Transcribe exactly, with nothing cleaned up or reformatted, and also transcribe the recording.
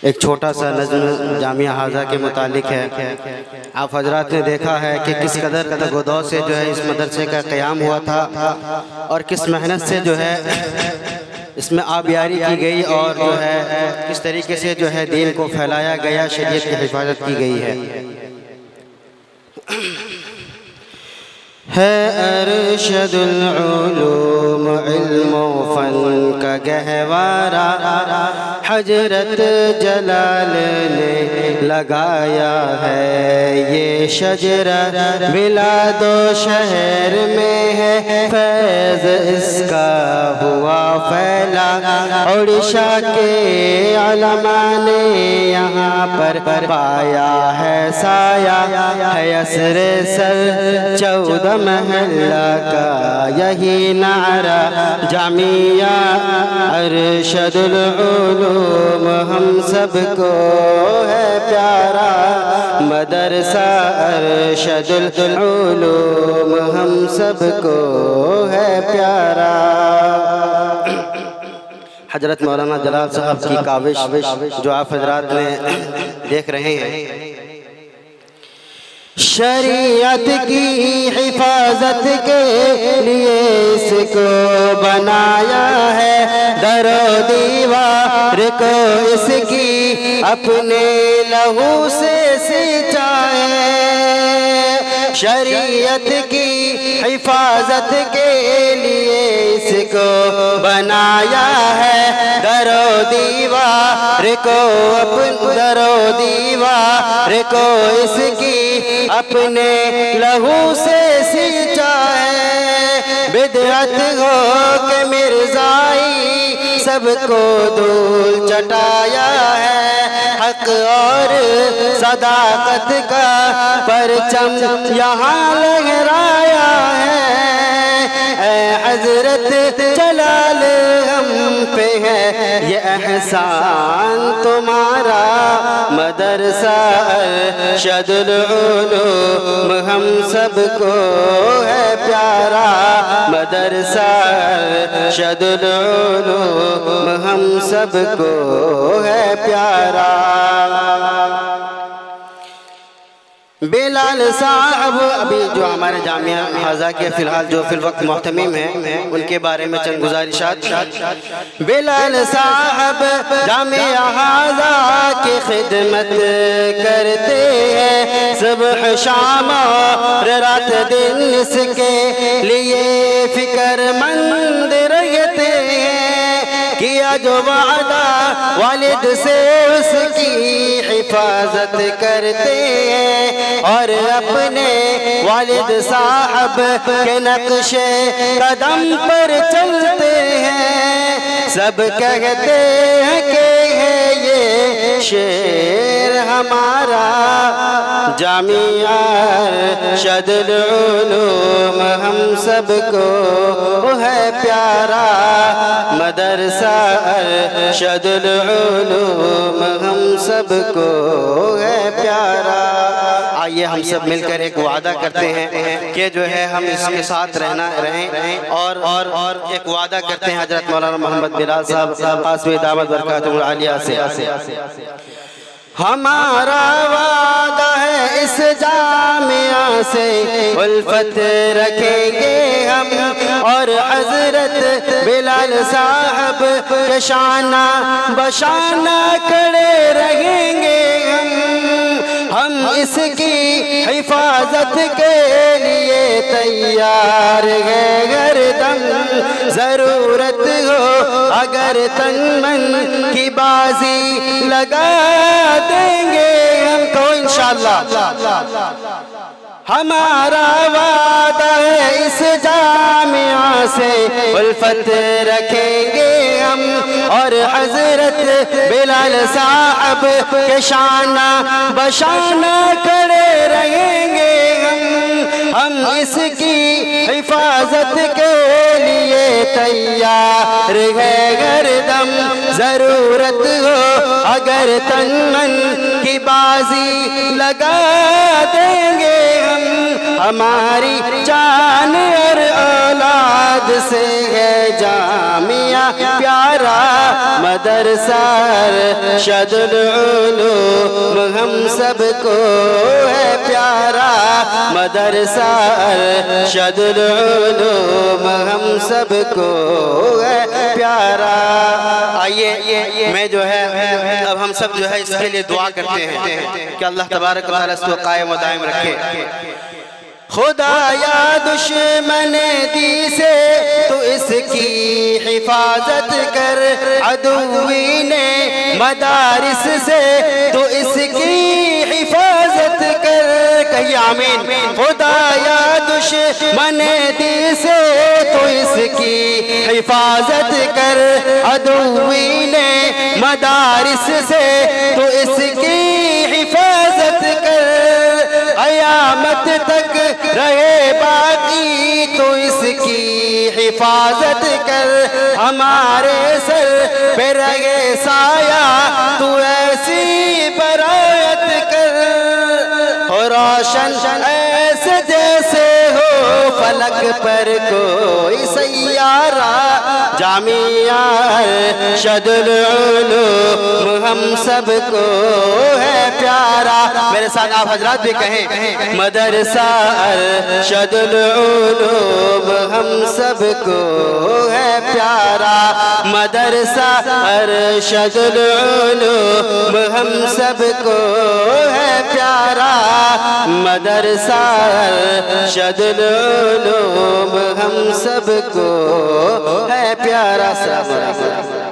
ایک چھوٹا سا نظم جامعہ حاضہ کے متعلق ہے۔ آپ حضرات نے دیکھا ہے کہ کس قدر تگودو سے جو ہے اس مدرسے کا قیام ہوا تھا اور کس محنت سے جو ہے اس میں آبیاری کی گئی اور جو ہے کس طریقے سے جو ہے دین کو پھیلایا گیا، شریعت کی حفاظت کی گئی ہے۔ ہے ارشد العلوم علم و فن کا گہوارہ، حضرت جلال نے لگایا ہے یہ شجرہ، بلاد و شہر میں ہے فیض اس کا ہوا پھیلا، اڑیسہ کے علماء نے یہاں پر پایا ہے سایہ، ہے عصر سر چودہ محلہ کا یہی نعرہ، جامعہ ارشد العلوم ہم سب کو ہے پیارا، مدرسہ ارشد العلوم ہم سب کو ہے پیارا۔ حضرت مولانا جلال صاحب کی کاوش جو آپ حضرات نے دیکھ رہے ہیں، شریعت کی حفاظت کے لیے اس کو بنایا ہے، در و دیوار کو اس کی اپنے لہو سے سینچا ہے، شریعت کی حفاظت کے لیے اس کو بنایا ہے، در و دیوار کو اپنے در و دیوار کو اس کی اپنے لہو سے سینچا ہے، بدعت ہو کہ مرزائی سب کو دھول چٹایا ہے، حق اور صداقت کا پرچم یہاں لہرایا ہے، اے حضرت جلال ہم پہ ہے یہ احسان تمہارا، مدرسہ ارشد العلوم ہم سب کو ہے پیارا، مدرسہ ارشد العلوم ہم سب کو ہے پیارا۔ بلال صاحب ابھی جو ہمارے جامعہ حاضہ کے فی الحال جو فی الوقت محتمم ہیں ان کے بارے میں چند گزارشات۔ بلال صاحب جامعہ حاضہ کی خدمت کرتے ہیں، صبح شام اور رات دن اس کے لیے فکر مند رہتے ہیں، کیا جو وعدہ والد سے اس کی حفاظت کرتے ہیں، اور اپنے والد صاحب کے نقش قدم پر چلتے ہیں، سب کہتے ہیں کہ ہے یہ شیر ہمارا، جامعہ ارشد العلوم ہم سب کو ہے پیارا، مدرسہ ارشد العلوم ہم سب کو ہے پیارا۔ آئیے ہم سب مل کر ایک وعدہ کرتے ہیں کہ جو ہے ہم اس کے ساتھ رہنا رہیں اور اور ایک وعدہ کرتے ہیں حضرت مولانا محمد بلال صاحب قاسمی دعوت برکاتہ العالیہ سے، ہمارا وعدہ ہے اس جامعہ سے الفت رکھیں گے ہم، اور حضرت بلال صاحب کے شانہ بشانہ کھڑے رہیں گے ہم، ہم اس کی حفاظت کے لیے تیار ہیں، ہر دم ضرورت ہو اگر تن من کی بازی لگا دیں گے ہم کو انشاءاللہ، ہمارا وعدہ ہے اس جامعہ سے الفت رکھیں گے ہم، اور حضرت بلال صاحب کے شانہ بشانہ کھڑے رہیں گے ہم، ہم اس کی حفاظت کے لیے تیار ہیں، ہر دم ضرورت ہو اگر کر تن من کی بازی لگا دیں گے ہم، ہماری جان اور اولاد سے ہے جامعہ پیارا مدرسہ ارشد العلوم ہم سب کو ہے پیارا مدرسہ ارشد العلوم ہم سب کو ہے پیارا۔ آئیے میں جو ہے اب ہم سب جو ہے اس کے لیے دعا کرتے ہیں کہ اللہ تبارک و تعالیٰ اس کو قائم و دائم رکھے۔ خدایا دشمن دی سے تو اس کی حفاظت کر، عدوین مدارس سے تو اس کی حفاظت کر، کہیے آمین۔ خدایا دشمن دی سے تو اس کی حفاظت کر، عدوین مدارس سے تو اس کی حفاظت کر، قیامت تک رہے باقی تو اس کی حفاظت کر، ہمارے سر پہ رہے سایہ تو ایسی برائت کر، اور روشن ایسے جیسے ہو فلک پر کوئی سیارہ، جامعہ ارشد العلوم ہم سب کو ہے پیارا۔ میرے ساتھ آپ حضرات بھی کہیں، مدرسہ ارشد العلوم ہم سب کو ہے پیارا، مدرسہ ارشد العلوم ہم سب کو ہے پیارا، مدرسہ ارشد العلوم ہم سب کو ہے پیارا۔